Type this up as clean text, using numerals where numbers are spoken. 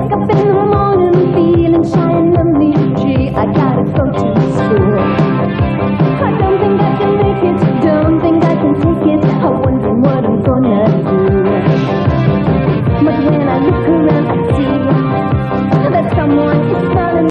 wake up in the morning feeling shy and lonely. Gee, I gotta go to school. I don't think I can make it, don't think I can take it. I'm wondering what I'm gonna do. But when I look around I see that someone is smiling.